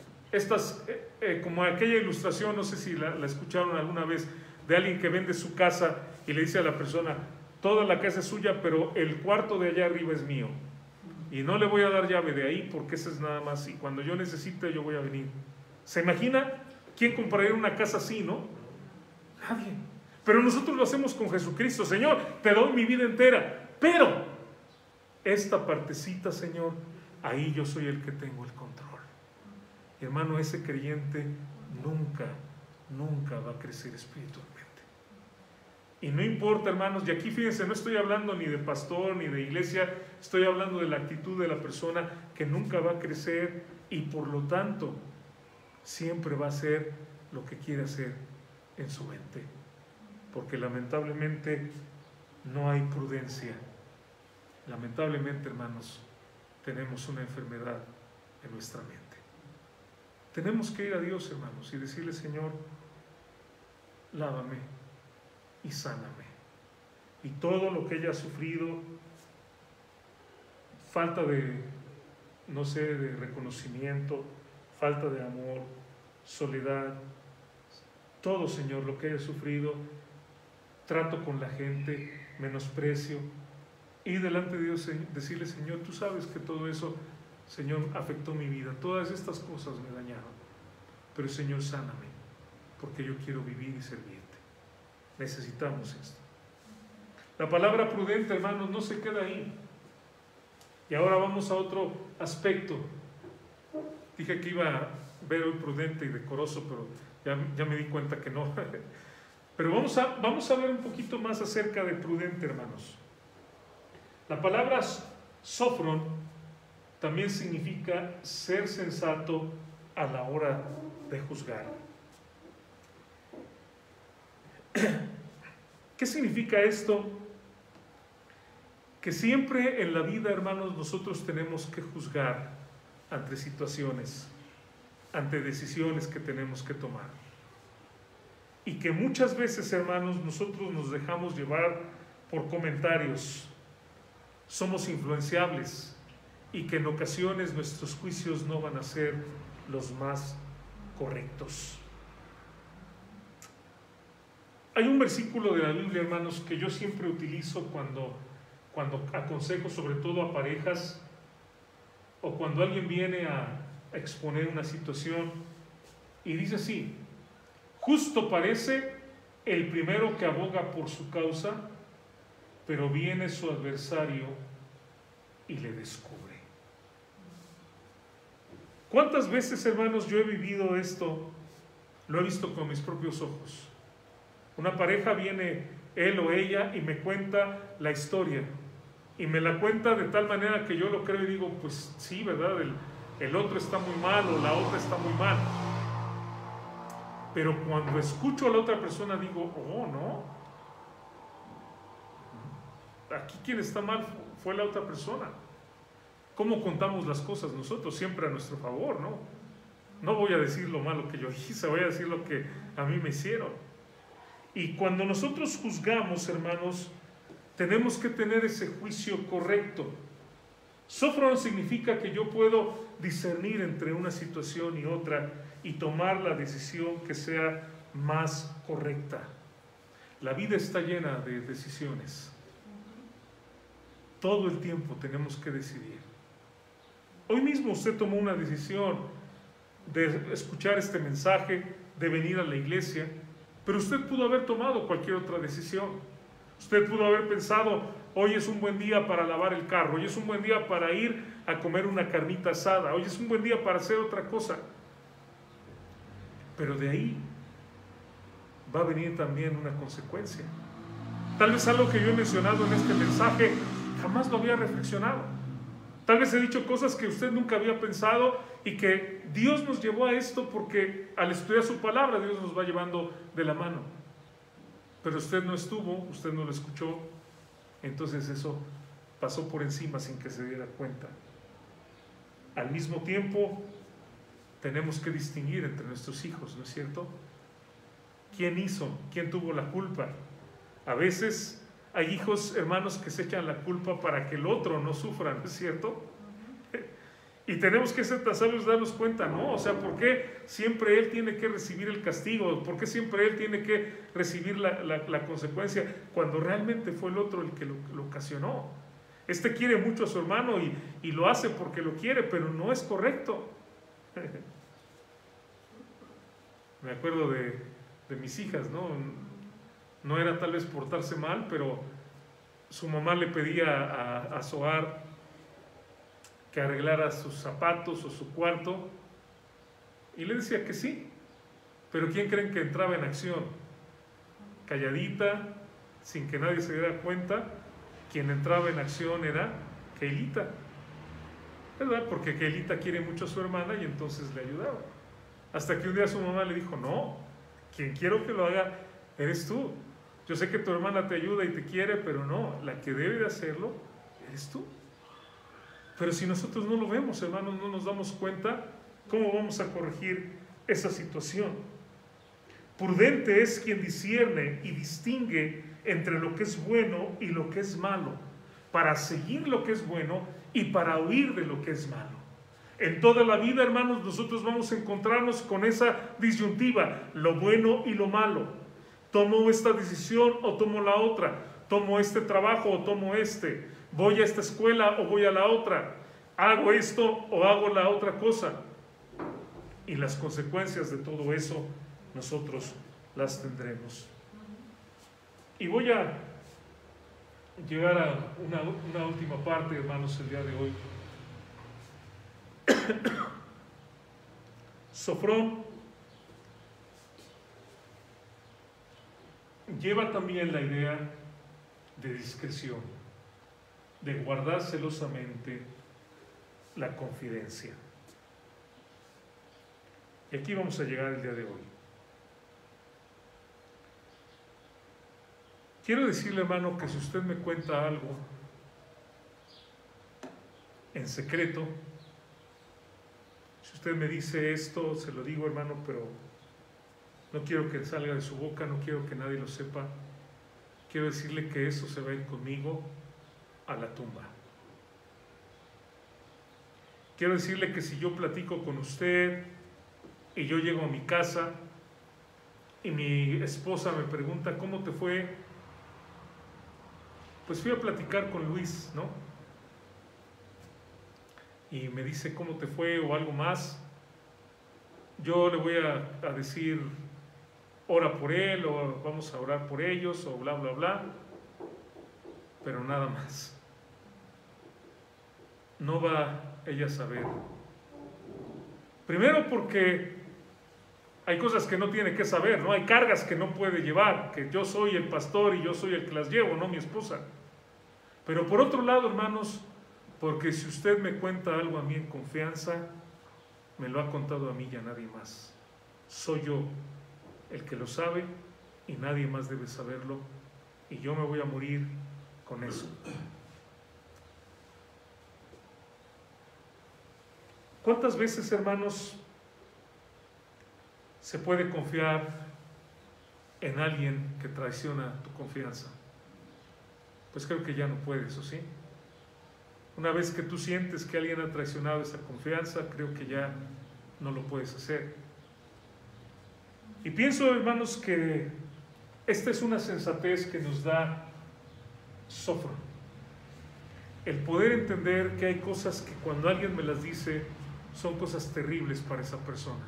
como aquella ilustración, no sé si la escucharon alguna vez, de alguien que vende su casa y le dice a la persona, toda la casa es suya, pero el cuarto de allá arriba es mío. Y no le voy a dar llave de ahí porque ese es nada más. Y cuando yo necesite, yo voy a venir. ¿Se imagina quién compraría una casa así, no? Nadie. Pero nosotros lo hacemos con Jesucristo. Señor, te doy mi vida entera. Pero esta partecita, Señor, ahí yo soy el que tengo el control. Y hermano, ese creyente nunca va a crecer espiritualmente. Y no importa, hermanos, y aquí fíjense, no estoy hablando ni de pastor ni de iglesia, estoy hablando de la actitud de la persona que nunca va a crecer y por lo tanto siempre va a hacer lo que quiere hacer en su mente. Porque lamentablemente no hay prudencia. Lamentablemente, hermanos, tenemos una enfermedad en nuestra mente. Tenemos que ir a Dios, hermanos, y decirle, Señor, lávame y sáname. Y todo lo que ella ha sufrido, falta de, no sé, de reconocimiento, falta de amor, soledad, todo, Señor, lo que haya sufrido, trato con la gente, menosprecio, y delante de Dios decirle, Señor, tú sabes que todo eso, Señor, afectó mi vida, todas estas cosas me dañaron. pero Señor, sáname, porque yo quiero vivir y servirte. Necesitamos esto. La palabra prudente, hermanos, no se queda ahí. Y ahora vamos a otro aspecto. Dije que iba a ver hoy prudente y decoroso, pero ya me di cuenta que no. Pero vamos a ver un poquito más acerca de prudente, hermanos. La palabra sofron también significa ser sensato a la hora de juzgar. ¿Qué significa esto? Que siempre en la vida, hermanos, nosotros tenemos que juzgar ante situaciones, ante decisiones que tenemos que tomar. Y que muchas veces, hermanos, nosotros nos dejamos llevar por comentarios, somos influenciables y que en ocasiones nuestros juicios no van a ser los más correctos. Hay un versículo de la Biblia, hermanos, que yo siempre utilizo cuando aconsejo, sobre todo a parejas, o cuando alguien viene a exponer una situación, y dice así: justo parece el primero que aboga por su causa, pero viene su adversario y le descubre. ¿Cuántas veces, hermanos, yo he vivido esto? Lo he visto con mis propios ojos. Una pareja viene, él o ella, y me cuenta la historia. Y me la cuenta de tal manera que yo lo creo y digo, pues sí, ¿verdad? El otro está muy mal o la otra está muy mal. Pero cuando escucho a la otra persona digo, oh, no. Aquí quien está mal fue la otra persona. ¿Cómo contamos las cosas nosotros? Siempre a nuestro favor, ¿no? No voy a decir lo malo que yo hice, voy a decir lo que a mí me hicieron. Y cuando nosotros juzgamos, hermanos, tenemos que tener ese juicio correcto. Sofron significa que yo puedo discernir entre una situación y otra y tomar la decisión que sea más correcta. La vida está llena de decisiones. Todo el tiempo tenemos que decidir. Hoy mismo usted tomó una decisión de escuchar este mensaje, de venir a la iglesia, pero usted pudo haber tomado cualquier otra decisión. Usted pudo haber pensado, hoy es un buen día para lavar el carro, hoy es un buen día para ir a comer una carnita asada, hoy es un buen día para hacer otra cosa. Pero de ahí va a venir también una consecuencia. Tal vez algo que yo he mencionado en este mensaje jamás lo había reflexionado. Tal vez he dicho cosas que usted nunca había pensado y que Dios nos llevó a esto porque al estudiar su palabra Dios nos va llevando de la mano. Pero usted no estuvo, usted no lo escuchó, entonces eso pasó por encima sin que se diera cuenta. Al mismo tiempo, tenemos que distinguir entre nuestros hijos, ¿no es cierto? ¿Quién hizo? ¿Quién tuvo la culpa? A veces hay hijos, hermanos, que se echan la culpa para que el otro no sufra, ¿no es cierto? Y tenemos que ser tan sabios de darnos cuenta, ¿no? O sea, ¿por qué siempre él tiene que recibir el castigo? ¿Por qué siempre él tiene que recibir la consecuencia cuando realmente fue el otro el que lo ocasionó? Este quiere mucho a su hermano y lo hace porque lo quiere, pero no es correcto. Me acuerdo de mis hijas, ¿no? No era tal vez portarse mal, pero su mamá le pedía a Zohar que arreglara sus zapatos o su cuarto, y le decía que sí, pero ¿quién creen que entraba en acción? Calladita, sin que nadie se diera cuenta, quien entraba en acción era Keilita, ¿verdad? Porque Keilita quiere mucho a su hermana y entonces le ayudaba. Hasta que un día su mamá le dijo, no, quien quiero que lo haga eres tú. Yo sé que tu hermana te ayuda y te quiere, pero no, la que debe de hacerlo eres tú. Pero si nosotros no lo vemos, hermanos, no nos damos cuenta, ¿cómo vamos a corregir esa situación? Prudente es quien discierne y distingue entre lo que es bueno y lo que es malo, para seguir lo que es bueno y para huir de lo que es malo. En toda la vida, hermanos, nosotros vamos a encontrarnos con esa disyuntiva, lo bueno y lo malo. ¿Tomo esta decisión o tomo la otra? ¿Tomo este trabajo o tomo este? ¿Voy a esta escuela o voy a la otra? ¿Hago esto o hago la otra cosa? y las consecuencias de todo eso nosotros las tendremos. Y voy a llegar a una última parte, hermanos, el día de hoy. Sofrón lleva también la idea de discreción, de guardar celosamente la confidencia. Y aquí vamos a llegar el día de hoy. Quiero decirle, hermano, que si usted me cuenta algo en secreto, si usted me dice esto, se lo digo, hermano, pero no quiero que salga de su boca, no quiero que nadie lo sepa. Quiero decirle que eso se va a ir conmigo a la tumba. Quiero decirle que si yo platico con usted y yo llego a mi casa y mi esposa me pregunta, ¿cómo te fue? Pues fui a platicar con Luis, ¿no? Y me dice, ¿cómo te fue? O algo más. Yo le voy a decir, ora por él, o vamos a orar por ellos, o bla, bla, bla. Pero nada más. No va ella a saber. Primero porque hay cosas que no tiene que saber, ¿no? Hay cargas que no puede llevar, que yo soy el pastor y yo soy el que las llevo, no mi esposa. Pero por otro lado, hermanos, porque si usted me cuenta algo a mí en confianza, me lo ha contado a mí y a nadie más. Soy yo el que lo sabe y nadie más debe saberlo, y yo me voy a morir con eso. ¿Cuántas veces, hermanos, se puede confiar en alguien que traiciona tu confianza? Pues creo que ya no puedes, ¿o sí? Una vez que tú sientes que alguien ha traicionado esa confianza, creo que ya no lo puedes hacer. Y pienso, hermanos, que esta es una sensatez que nos da Sofrón. El poder entender que hay cosas que cuando alguien me las dice son cosas terribles para esa persona.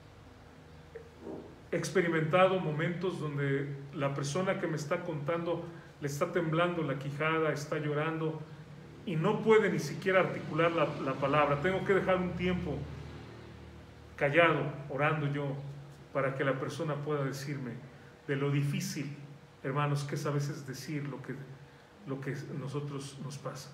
He experimentado momentos donde la persona que me está contando le está temblando la quijada, está llorando y no puede ni siquiera articular la palabra. Tengo que dejar un tiempo callado, orando yo, para que la persona pueda decirme de lo difícil, hermanos, que es a veces decir lo que a nosotros nos pasa.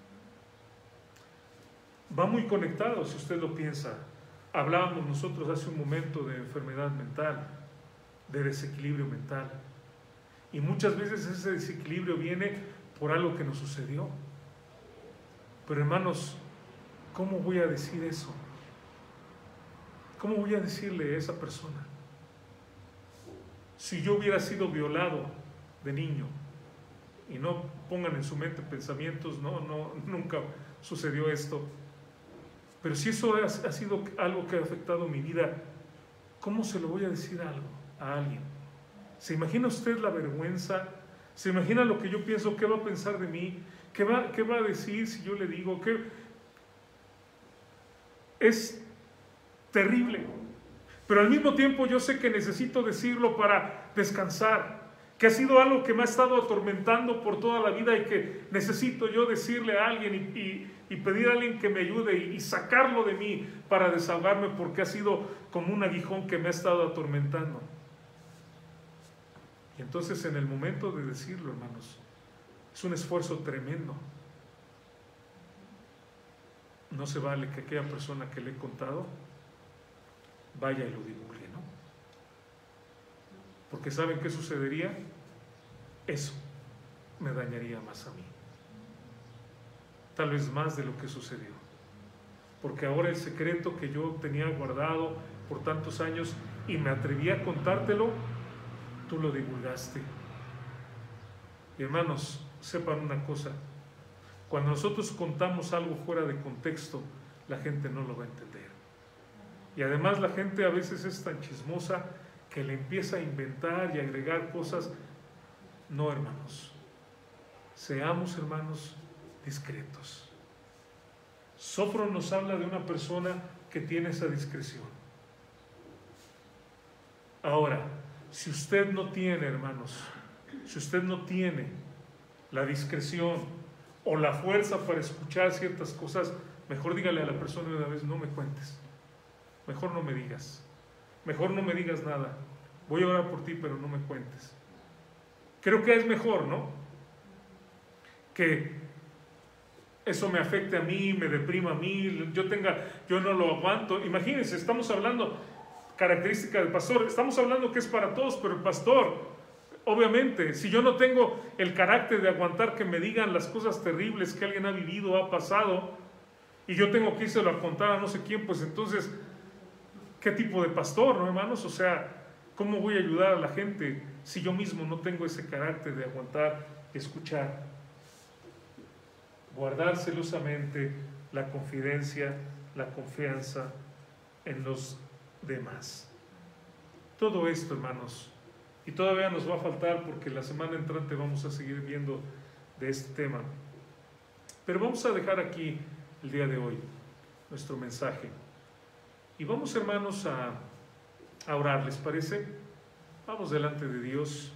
Va muy conectado, si usted lo piensa. Hablábamos nosotros hace un momento de enfermedad mental, de desequilibrio mental. Y muchas veces ese desequilibrio viene por algo que nos sucedió. Pero hermanos, ¿cómo voy a decir eso? ¿Cómo voy a decirle a esa persona? Si yo hubiera sido violado de niño, y no pongan en su mente pensamientos, nunca sucedió esto, pero si eso ha sido algo que ha afectado mi vida, ¿cómo se lo voy a decir a alguien? ¿Se imagina usted la vergüenza? ¿Se imagina lo que yo pienso? ¿Qué va a pensar de mí? ¿Qué va a decir si yo le digo? Es terrible. Pero al mismo tiempo yo sé que necesito decirlo para descansar, que ha sido algo que me ha estado atormentando por toda la vida y que necesito yo decirle a alguien y pedir a alguien que me ayude y sacarlo de mí para desahogarme, porque ha sido como un aguijón que me ha estado atormentando. Y entonces en el momento de decirlo, hermanos, es un esfuerzo tremendo. No se vale que aquella persona que le he contado vaya y lo divulgue, ¿no? Porque ¿saben qué sucedería? Eso me dañaría más a mí. Tal vez más de lo que sucedió. Porque ahora el secreto que yo tenía guardado por tantos años y me atreví a contártelo, tú lo divulgaste. Y hermanos, sepan una cosa. Cuando nosotros contamos algo fuera de contexto, la gente no lo va a entender. Y además la gente a veces es tan chismosa que le empieza a inventar y a agregar cosas. No, hermanos. Seamos, hermanos, discretos. Sofrón nos habla de una persona que tiene esa discreción. Ahora, si usted no tiene, hermanos, si usted no tiene la discreción o la fuerza para escuchar ciertas cosas, mejor dígale a la persona de una vez, no me cuentes, mejor no me digas nada, voy a orar por ti, pero no me cuentes. Creo que es mejor, ¿no? Que eso me afecte a mí, me deprima a mí, yo no lo aguanto. Imagínense, estamos hablando, característica del pastor, estamos hablando que es para todos, pero el pastor, obviamente, si yo no tengo el carácter de aguantar que me digan las cosas terribles que alguien ha vivido, ha pasado, y yo tengo que írselo a contar a no sé quién, pues entonces, ¿qué tipo de pastor, no, hermanos? O sea, ¿cómo voy a ayudar a la gente si yo mismo no tengo ese carácter de aguantar y escuchar? Guardar celosamente la confidencia, la confianza en los demás. Todo esto, hermanos, y todavía nos va a faltar porque la semana entrante vamos a seguir viendo de este tema. Pero vamos a dejar aquí el día de hoy nuestro mensaje. Y vamos, hermanos, a orar, ¿les parece? Vamos delante de Dios.